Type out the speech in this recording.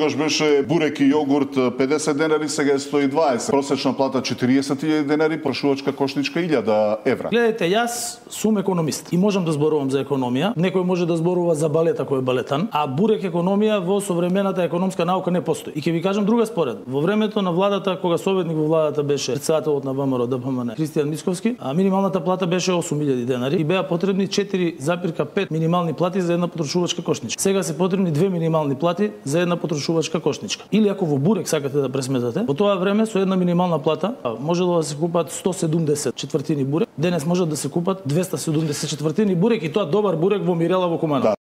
тогаш беше бурек и јогурт 50 денари, сега е 120. Просечна плата 40.000 денари, прашувачка кошничка 1000 евра. Гледайте, јас сум економист и можам да зборувам за економија. Некој може да зборува за балет ако е балетан, а бурек економија во современата економска наука не постои. И ќе ви кажам друга според. Во времето на владата, кога советник во владата беше претседателот на ВМРО ДПМН Кристијан Мицковски, а минималната плата беше 8.000 денари и беа потребни 4,5 минимални плати за една потрошувачка кошничка. Сега се потребни 2 минимални плати за една потрошувачка кошничка. Или ако во бурек сакате да пресметате, во тоа време со една минимална плата можело да се купат 170 четвртини бурек, денес можат да се купат 270 четвртини бурек и тоа добар бурек во Мирела во Куманово.